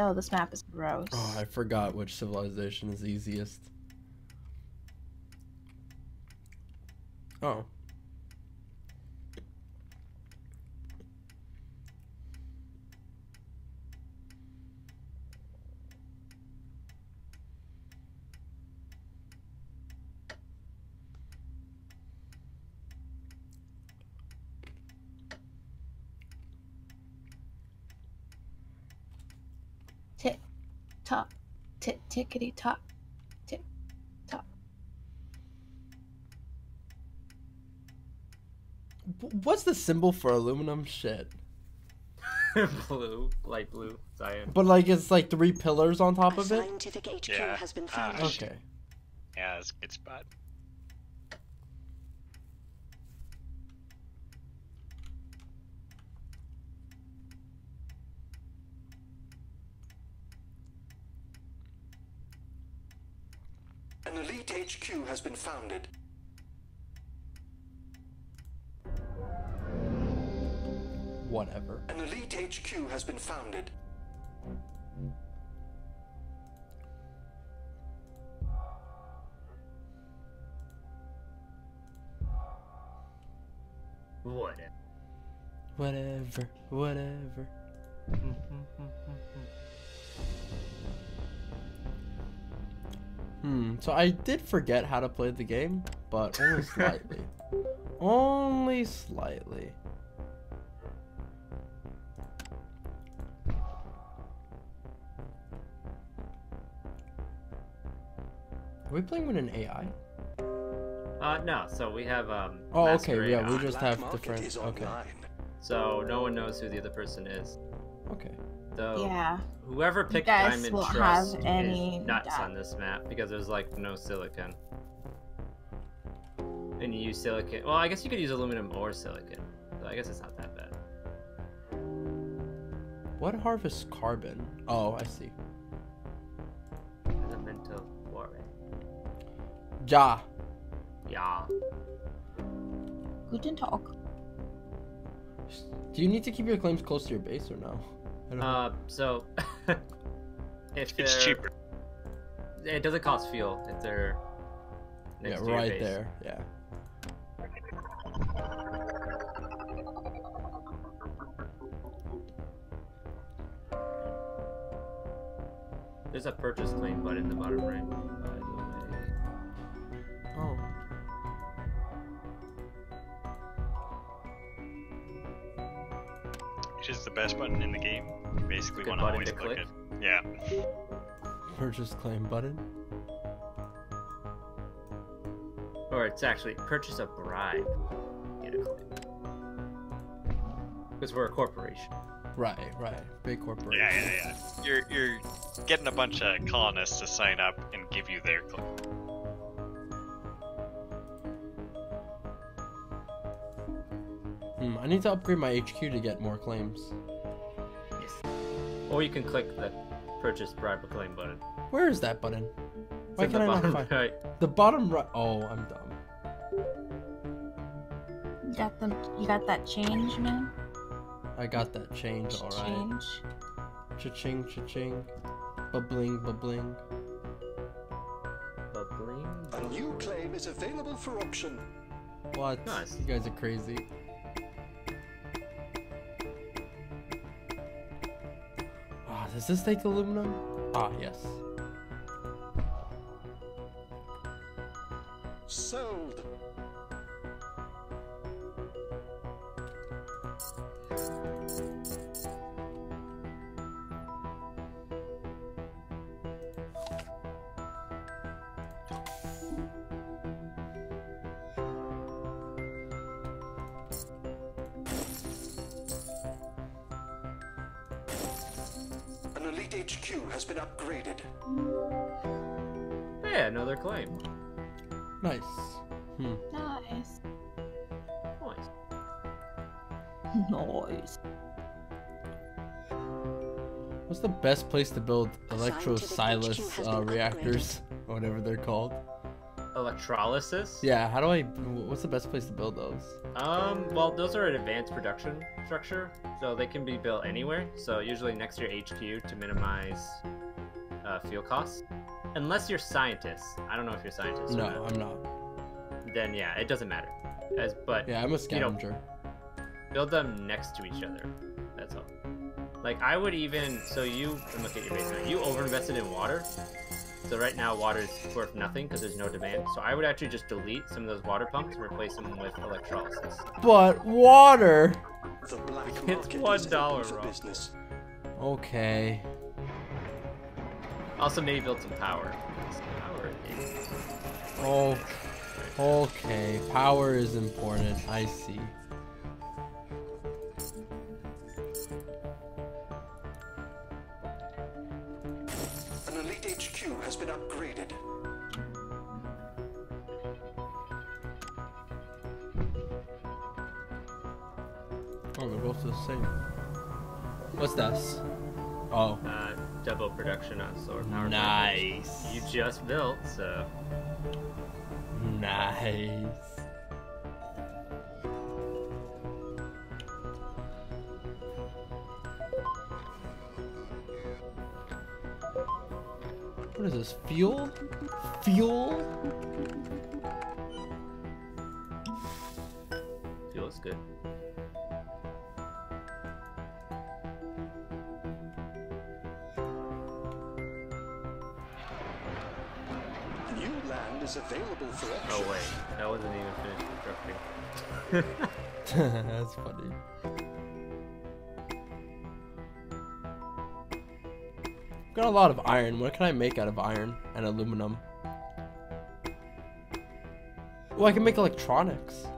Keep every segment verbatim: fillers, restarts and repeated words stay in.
Oh, this map is gross. Oh, I forgot which civilization is easiest. Oh. Tick, tock, tick, tickety tock, tick, tock. What's the symbol for aluminum? Shit. Blue, light blue, cyan. But like it's like three pillars on top A of it? scientific H Q Yeah. has been Ah, found. shit. Okay. Yeah, that's a good spot. An elite H Q has been founded. Whatever. An elite H Q has been founded. Whatever. Whatever. Whatever. Hmm, so I did forget how to play the game, but only slightly. Only slightly. Are we playing with an A I? Uh, no. So we have um. Oh, master okay, yeah, A I. we just Black have market different. is Okay, online. So no one knows who the other person is. okay. So Yeah. whoever picked guys Diamond won't Trust have any is nuts doubt. on this map because there's like no silicon. And you use silicon. Well, I guess you could use aluminum or silicon. So I guess it's not that bad. What harvests carbon? Oh, I see. Elemental warfare. Ja. Yeah. Guten Tag. Do you need to keep your claims close to your base or no? I don't Uh, so if It's they're- cheaper. It doesn't cost fuel if they're yeah, next to your right base. there. Yeah. There's a purchase claim button in the bottom right, by the way. Oh. Which is the best button in the game. You basically Good want to button always to click click. it. Yeah. Purchase claim button. Or it's actually purchase a bribe. Get a claim. Because we're a corporation. Right, right. Big corporation. Yeah, yeah, yeah. You're you're getting a bunch of colonists to sign up and give you their click. Hmm, I need to upgrade my H Q to get more claims. Yes. Or you can click the purchase bribe or claim button. Where is that button? It's Why in can the I not bottom find right. the bottom right? Oh, I'm dumb. You got them. You got that change, man. I got that change, all right. Change. Cha-ching, cha-ching. Bubbling, bubbling. Bubbling. A new claim is available for auction. What? Nice. You guys are crazy. Ah, does this take aluminum? Ah, yes. Sold. An elite H Q has been upgraded. Yeah, another claim. Nice. Hmm. Nice. Nice. Noise. What's the best place to build A electro scientific H Q Silas has uh, been reactors? Or whatever they're called. Electrolysis? Yeah, how do I... What's the best place to build those? Um, well, those are an advanced production structure, so they can be built anywhere. So usually next to your H Q to minimize uh, fuel costs. Unless you're scientists. I don't know if you're scientists No, or not. I'm not. Then yeah, it doesn't matter. As but Yeah, I'm a scavenger. You know, build them next to each other. That's all. Like I would even so you look at your basement. You overinvested in water. So right now water is worth nothing because there's no demand. So I would actually just delete some of those water pumps and replace them with electrolysis. But water. The black It's market one is dollar, open for Rob. business. Okay. Also maybe build some power. Power is Oh. Okay. Power is important. I see. An elite H Q has been upgraded. Oh, they're both the same. What's this? Oh. uh, double production on solar power. Nice. You just built, so Nice. What is this? Fuel? Fuel? feels good. New land is available for auction. Oh wait, that wasn't even finished constructing. That's funny. Got a lot of iron. What can I make out of iron and aluminum? Oh, I can make electronics.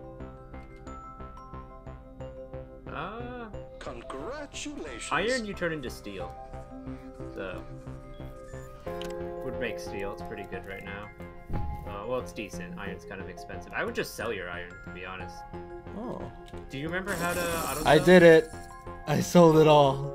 Uh, Congratulations. iron you turn into steel. So, would make steel. It's pretty good right now. Uh, well, it's decent. Iron's kind of expensive. I would just sell your iron, to be honest. Oh. Do you remember how to auto I sell? did it. I sold it all.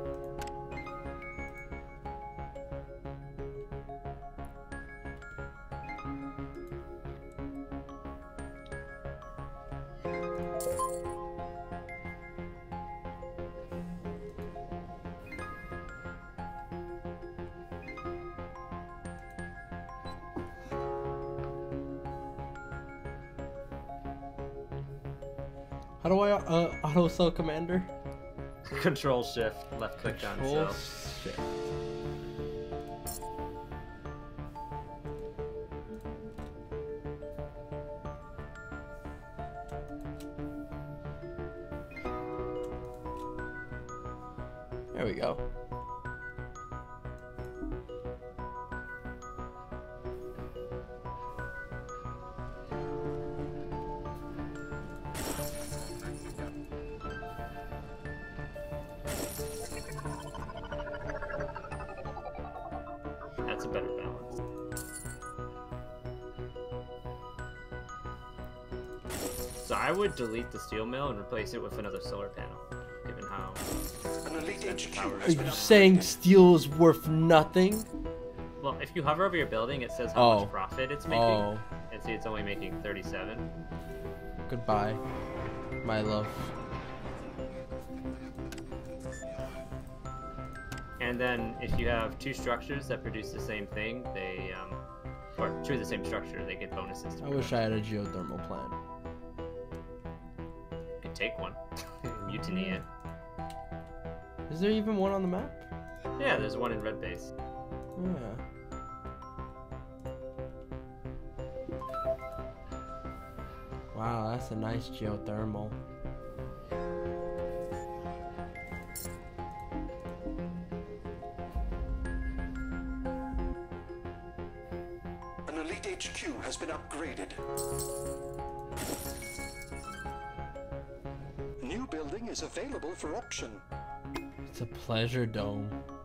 How do I uh, auto sell commander? Control shift, left click on Control sell. shift. There we go. That's a better balance. So I would delete the steel mill and replace it with another solar panel, given how An elite H Q power has Are been you upgraded. saying steel is worth nothing? well, if you hover over your building, it says how Oh. much profit it's making, Oh, and see it's only making thirty-seven. goodbye, my love. And then if you have two structures that produce the same thing, they um, or two of the same structure, they get bonuses. To I wish I had a geothermal plant. You could take one, mutiny it. Is there even one on the map? Yeah, there's one in red base. Yeah. Wow, that's a nice geothermal. An elite H Q has been upgraded. New building is available for auction. It's a pleasure dome.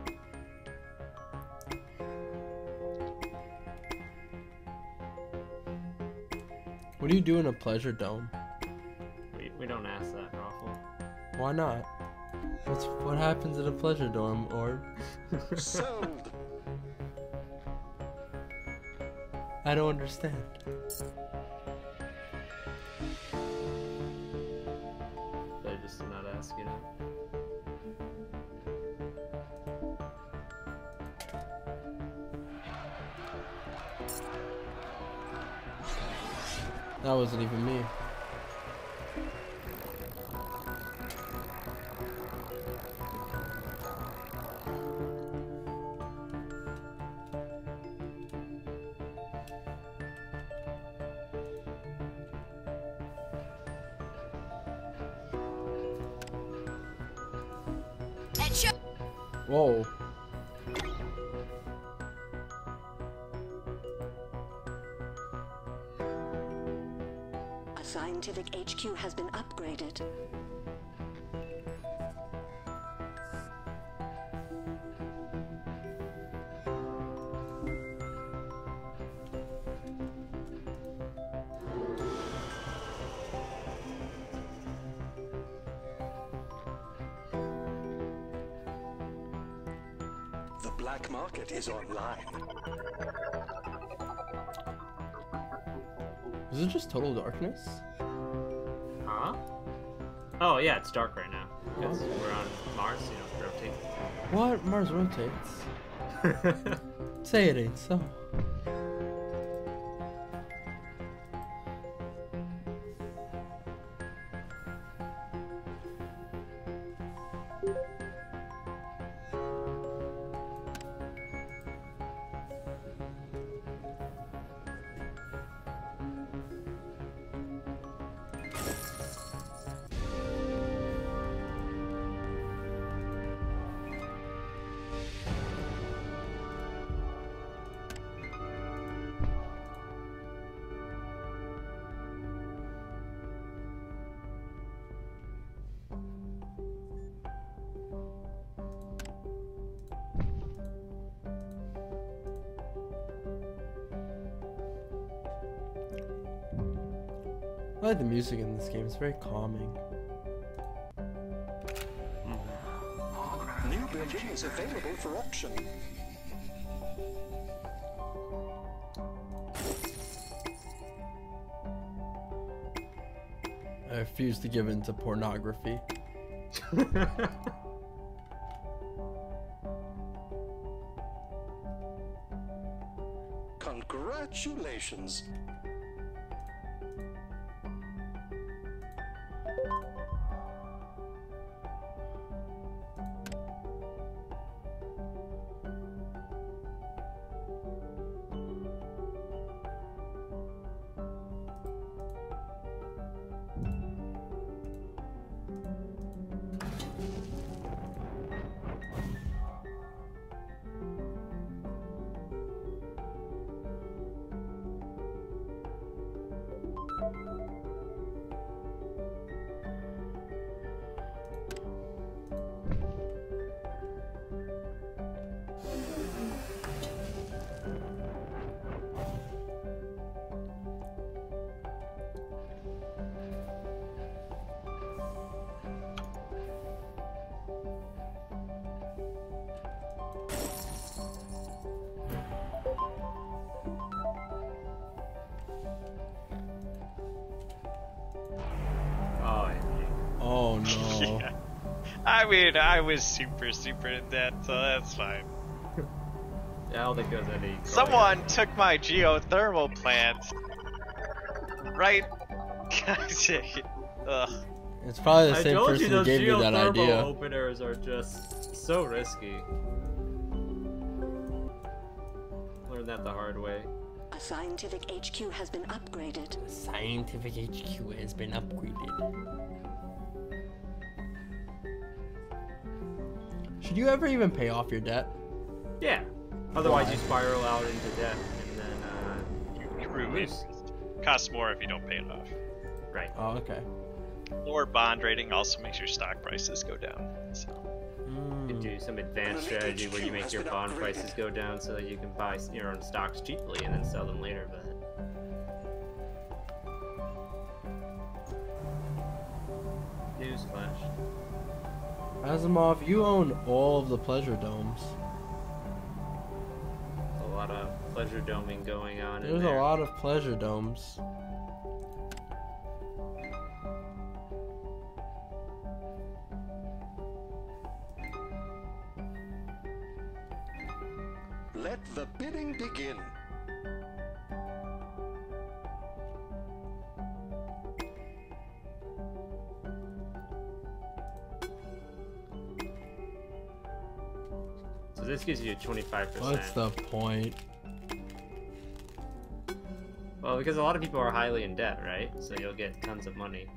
What do you do in a pleasure dome? We, we don't ask that, Raffle. Why not? What's what happens at a pleasure dome, or Sold. I don't understand. Better just to not ask, you know? That wasn't even me. Whoa. A scientific H Q has been upgraded. The black market is online. Is it just total darkness? Huh? Oh, yeah, it's dark right now. Because we're on Mars, you know, rotate. What? Mars rotates. Say it ain't so. I like the music in this game, it's very calming. New building is available for auction. I refuse to give in to pornography. Congratulations. Oh no. Yeah. I mean, I was super, super in debt, so that's fine. Yeah, I don't think there's any. Someone took my geothermal plant. Right? Ugh. It's probably the I same told person you who those gave you that geothermal idea. openers are just so risky. Learned that the hard way. A scientific H Q has been upgraded. The scientific H Q has been upgraded. Should you ever even pay off your debt? Yeah. Otherwise, Why? you spiral out into debt, and then uh, You ruin it. Costs more if you don't pay it off. right. Oh, okay. Lower bond rating also makes your stock prices go down. So. You can do some advanced strategy where you make your bond prices go down so that you can buy your own stocks cheaply and then sell them later. But newsflash. Asimov, you own all of the pleasure domes. A lot of pleasure doming going on. in There's there. a lot of pleasure domes. Let the bidding begin. So this gives you twenty-five percent. What's the point? Well, because a lot of people are highly in debt, right? So you'll get tons of money.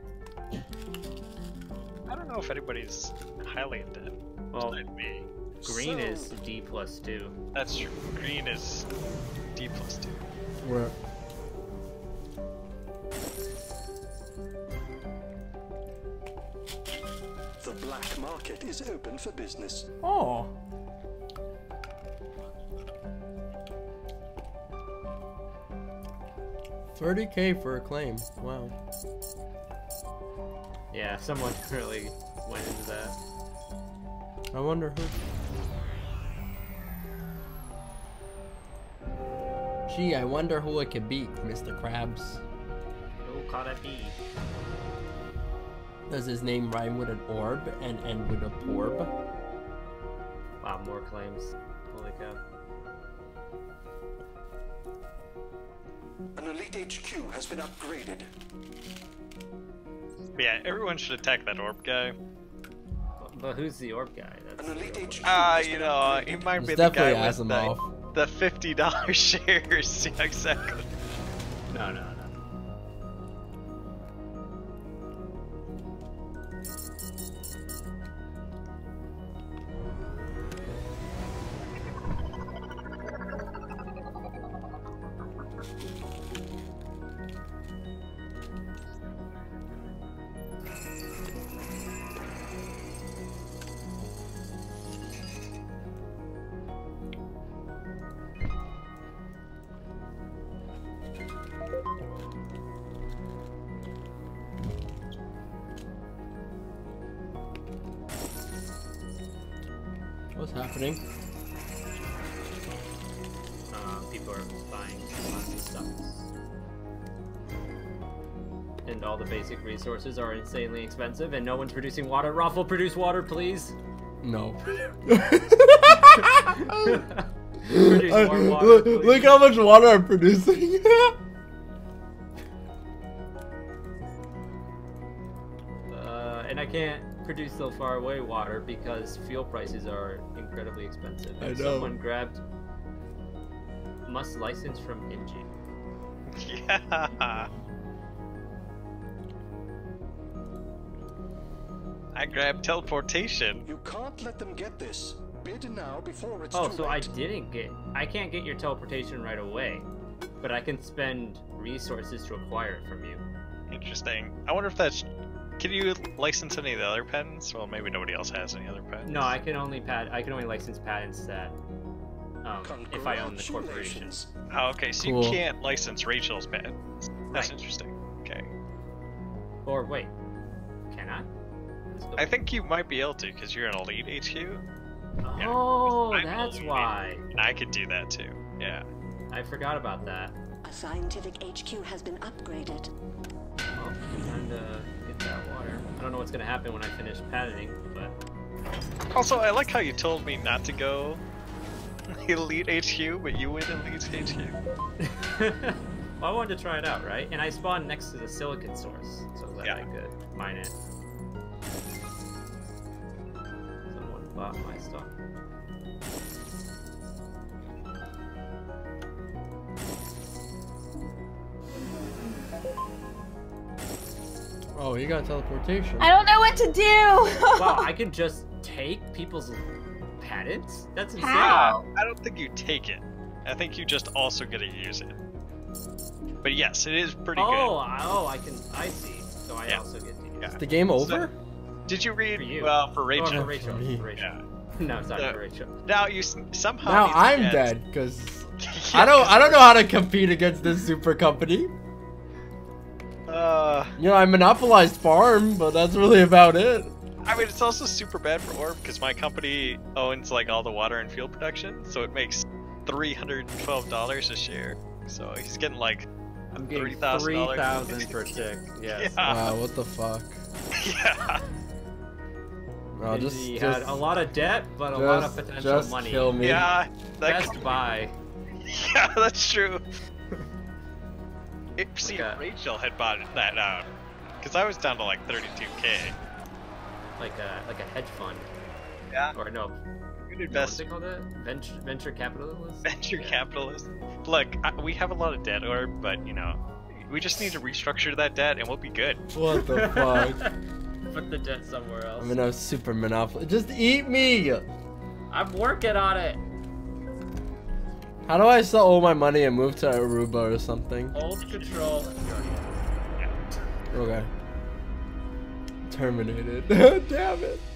I don't know if anybody's highly in debt. Well, Besides me. green So- is D plus two. That's true. Green is D plus two. Where? The black market is open for business. Oh. thirty K for a claim. Wow. Yeah, someone really went into that. I wonder who. Gee, I wonder who it could be, Mister Krabs. Who could it be? Does his name rhyme with an orb and end with a porb? Wow, more claims. Holy cow. An elite H Q has been upgraded. But yeah, everyone should attack that orb guy. But who's the orb guy? That's An the elite real H Q. Ah, has you been know, uh, upgraded. he might It's be the guy definitely with the, Asimov. the fifty dollar shares. Yeah, exactly. No, no, no. What's happening? Uh, people are buying lots of stuff. And all the basic resources are insanely expensive, and no one's producing water. Raffle, produce water, please. No. Produce more water, look, please. look how much water I'm producing. Uh, and I can't produce so far away water because fuel prices are incredibly expensive. I And know. Someone grabbed must license from Inji. Yeah. I grabbed teleportation. You can't let them get this. Bid now before it's Oh, too so I late. didn't get. I can't get your teleportation right away, but I can spend resources to acquire it from you. Interesting. I wonder if that's. Can you license any of the other patents? Well, maybe nobody else has any other patents. No, I can only pat. I can only license patents that. Um, if I own the corporation. Congratulations. Oh, okay, so Cool. you can't license Rachel's patents. That's Right. interesting. Okay. Or wait, can I? Let's go I think you might be able to because you're an elite H Q. yeah, Oh, I'm that's elite. why. And I could do that too. Yeah. I forgot about that. A scientific H Q has been upgraded. Well, time to get that water. I don't know what's gonna happen when I finish patenting, but Also, I like how you told me not to go elite H Q, but you went elite H Q. well, I wanted to try it out, right? And I spawned next to the silicon source, so that Yeah. I could mine it. Someone bought my stuff. Oh, you got teleportation. I don't know what to do. Oh. Wow, I can just take people's patents? That's insane. How? I don't think you take it. I think you just also get to use it. But yes, it is pretty Oh, I- oh, I can. I see. So I Yeah. also get to use Yeah. Is it. the game So- over? good. Did you read? For you. Well, for Oh, Rachel. for Rachel. For me. For Rachel. Yeah. No, sorry, The- for Rachel. Now you s- somehow. Now need to I'm get- dead because Yeah, I don't. 'cause I don't know how to compete against this super company. Uh, You know, I monopolized farm, but that's really about it. I mean, it's also super bad for Orb because my company owns like all the water and fuel production, so it makes three hundred twelve dollars a share. So he's getting like I'm thirty getting thousand three dollars. thousand per tick. Yes. Yeah. Wow, what the fuck? Yeah. No, just, he just, had a lot of debt, but a lot of just- potential just money. kill me. Yeah. That Best buy. Yeah, that's true. It, see, Like a- Rachel had bought that out. Because I was down to like thirty-two K. Like a like a hedge fund. Yeah. Or no. Good no what's invest. they call that? Venture venture capitalist. Venture Yeah. capitalist. Look, I, we have a lot of debt, Orb, but you know, we just need to restructure that debt and we'll be good. What the fuck? Put the debt somewhere else. I'm in a super monopoly. Just eat me! I'm working on it. How do I sell all my money and move to Aruba or something? Hold control. Yeah. Okay. Terminated. Damn it.